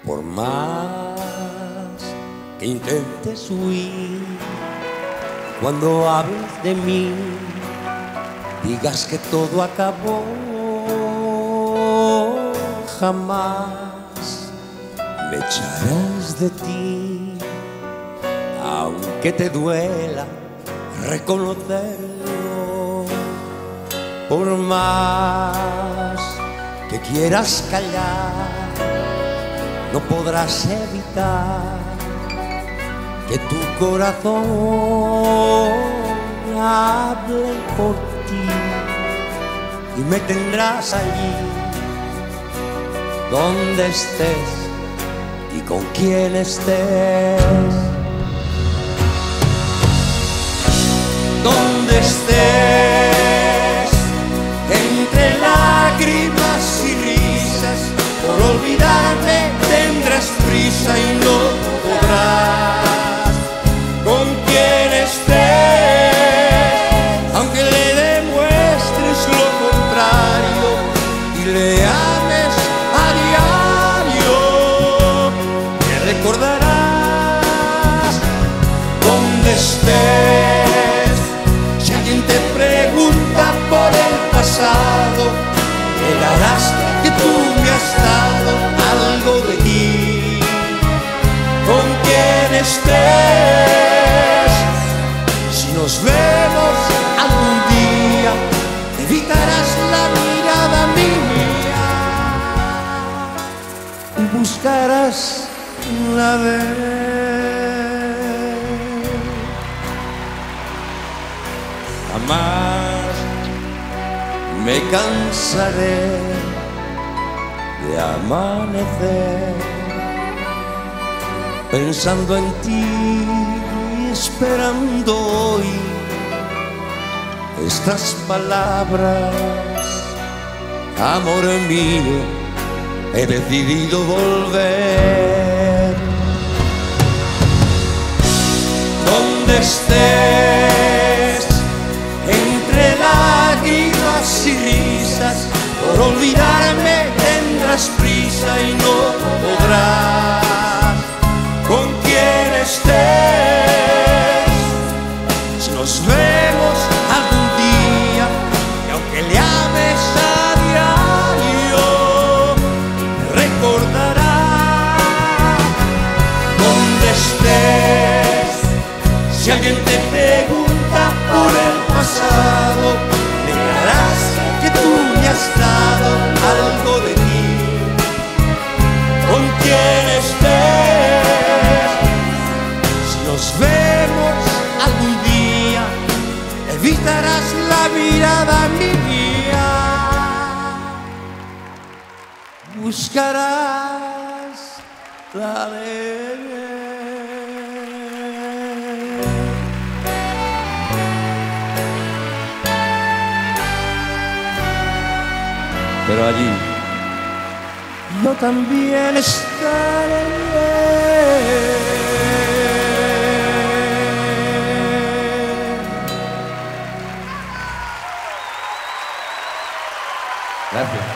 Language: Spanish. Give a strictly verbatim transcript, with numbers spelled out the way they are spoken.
Por más que intentes huir, cuando hables de mí, digas que todo acabó. Jamás me echarás de ti, aunque te duela reconocerlo. Por más que quieras callar, no podrás evitar que tu corazón hable por ti, y me tendrás allí donde estés y con quien estés. Donde estés, entre lágrimas y risas, por olvidarme tendrás prisa y no podrás. Con quien estés, aunque le demuestres lo contrario y le ames a diario, te recordarás. Donde estés, si alguien te pregunta por el pasado, negarás que tú me has dado algo de ti. Con quien estés, si nos vemos algún día, evitarás la mirada mía y buscarás la de él. Jamás me cansaré de amanecer pensando en ti y esperando hoy estas palabras. Amor mío, he decidido volver. Donde estés, entre lágrimas y risas, por olvidarme tendrás prisa y no podrás. Con quien estés, si nos vemos algún día, y aunque le ames a diario, me recordarás. Donde estés, si alguien te pregunta por el pasado, negarás que tú me has dado algo de ti. Con quien estés, si nos vemos algún día, evitarás la mirada mía, buscarás la de él. Pero allí yo también estaré. Gracias.